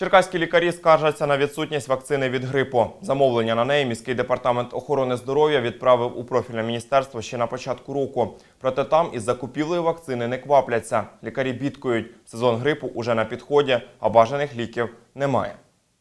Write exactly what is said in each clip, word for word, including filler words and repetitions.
Черкаські лікарі скаржаться на відсутність вакцини від грипу. Замовлення на неї міський департамент охорони здоров'я відправив у профільне міністерство ще на початку року. Проте там із закупівлею вакцини не квапляться. Лікарі бідкують, сезон грипу уже на підході, а бажаних ліків немає.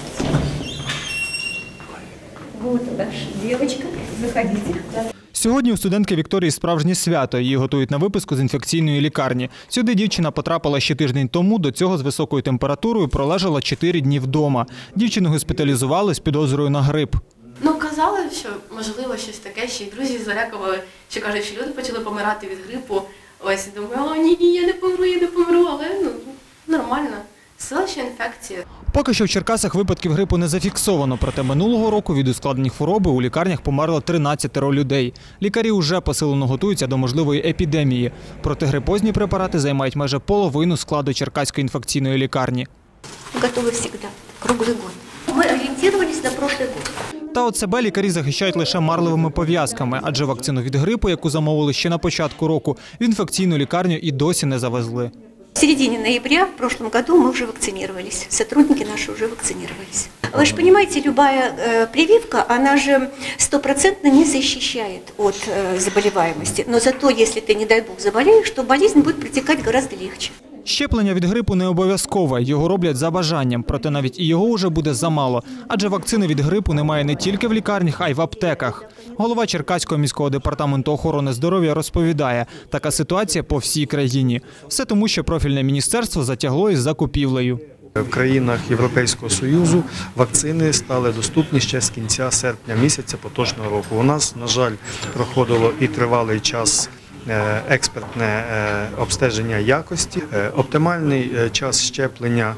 Вот наша девочка, заходите. Сьогодні у студентки Вікторії справжнє свято. Її готують на виписку з інфекційної лікарні. Сюди дівчина потрапила ще тиждень тому, до цього з високою температурою пролежала чотири дні вдома. Дівчину госпіталізували з підозрою на грип. Ну, казали, що можливо щось таке, ще й друзі залякували, що кажуть, що люди почали помирати від грипу. Ось, і думаю, о, ні, ні, я не помру, я не помру, але ну, нормально. Сила ще інфекція. Поки що в Черкасах випадків грипу не зафіксовано, проте минулого року від ускладнень хвороби у лікарнях померло тринадцятеро людей. Лікарі вже посилено готуються до можливої епідемії. Протигрипозні препарати займають майже половину складу Черкаської інфекційної лікарні. Готовы всегда, круглый год. Мы ориентировались на прошлый год. Та от себе лікарі захищають лише марлевими пов'язками, адже вакцину від грипу, яку замовили ще на початку року, в інфекційну лікарню і досі не завезли. В середине ноября в прошлом году мы уже вакцинировались, сотрудники наши уже вакцинировались. Вы же понимаете, любая э, прививка, она же стопроцентно не защищает от э, заболеваемости. Но зато, если ты, не дай бог, заболеешь, то болезнь будет протекать гораздо легче. Щеплення від грипу не обов'язкове, його роблять за бажанням, проте навіть і його вже буде замало, адже вакцини від грипу немає не тільки в лікарнях, а й в аптеках. Голова Черкаського міського департаменту охорони здоров'я розповідає, така ситуація по всій країні. Все тому, що профільне міністерство затягло із закупівлею. В країнах Європейського Союзу вакцини стали доступні ще з кінця серпня місяця поточного року. У нас, на жаль, проходило і тривалий час експертне обстеження якості. Оптимальний час щеплення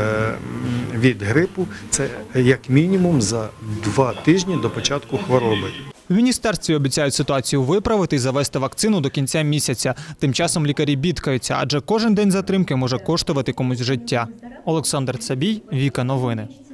від грипу – це як мінімум за два тижні до початку хвороби. В міністерстві обіцяють ситуацію виправити і завести вакцину до кінця місяця. Тим часом лікарі бідкаються, адже кожен день затримки може коштувати комусь життя. Олександр Цабій, Віка Новини.